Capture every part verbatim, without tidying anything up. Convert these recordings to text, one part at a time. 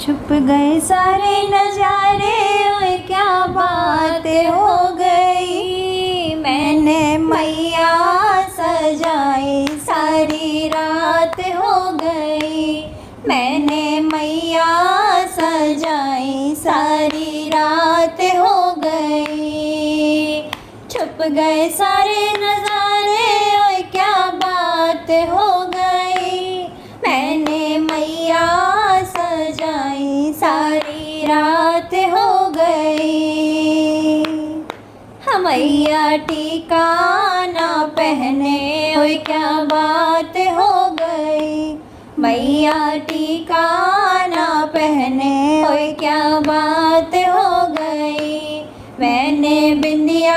छुप गए सारे नजारे, ओए क्या बात हो गई। मैंने मैया सजाई सारी रात हो गई। मैंने मैया सजाई सारी रात हो गई। छुप गए सारे नजारे, ओए क्या बात हो गई। मैंने मैया सजाई सारी रात हो गई। हम मैया टीका ना पहने, ओए क्या बात हो गई। मैया टीका ना पहने, ओए क्या बात हो गई। मैंने बिंदिया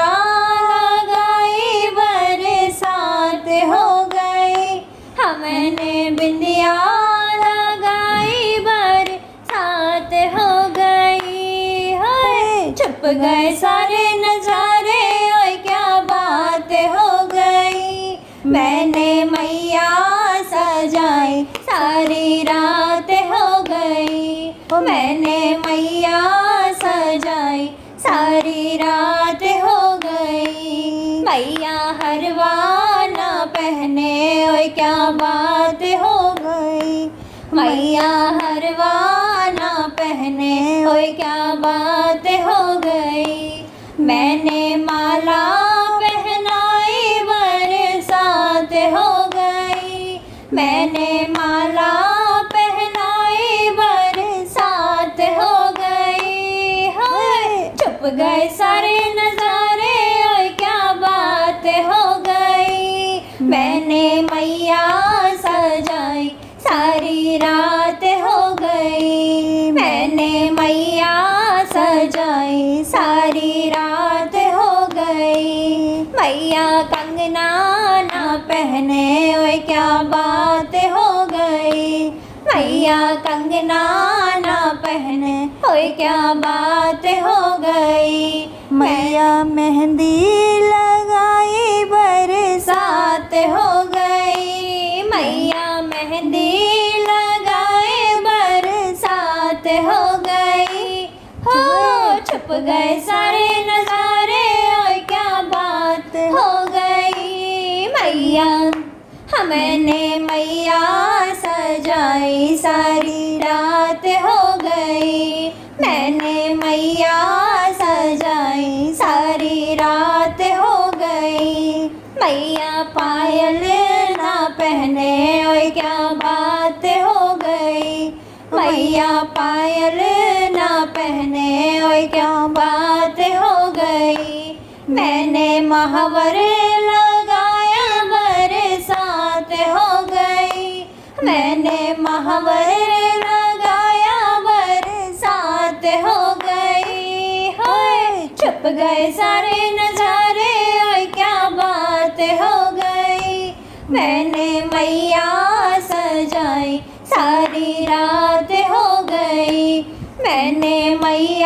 लगाई बरसात हो गई। हाँ मैंने बिंदिया लगाई बरसात हो गई। हाय छुप गए सारे नजारे, ओए क्या बात हो गई। मैंने मैया सजाई सारी रात हो गई। ओ मैंने मैया सजाई सारी रात हो गई। मैया हरवा ना पहने, ओए क्या बात हो गई। मैया हरवा ना पहने, ओए क्या बात हो गई। मैंने माला पहनाई बरसात हो गई। मैंने माला पहनाई बरसात हो गई। हाय छुप गए सारे नजारे, ओए क्या बात हो गई। मैंने मैया सजाई सारी रात हो गई। मैंने मैया सजाई सारी रात हो गई। मैया कंगना ना पहने, ओए क्या बात हो गई। मैया कंगना ना पहने, ओए क्या बात हो गई। मैया मेहंदी लगाई बरसात हो गई। मैया मेहंदी लगाए बरसात हो गई। हो छुप गए सारे नजारे, ओए क्या बात हो गई। मैया हाँ मैंने मैया सजाई सारी रात हो गई। मैंने मैया सजाई सारी रात हो गई। मैया पायल ना पहने, ओए क्या बात हो गई। मैया पायल ना पहने, ओए क्या बात हो गई। मैंने महावर लगाया बरसात हो गई। मैंने महावर लगाया बरसात हो गई। हाय छुप गए सारे नजारे, ओए क्या बात हो गई। मैंने मैया सजाई सारी रात हो गई। मैंने मैया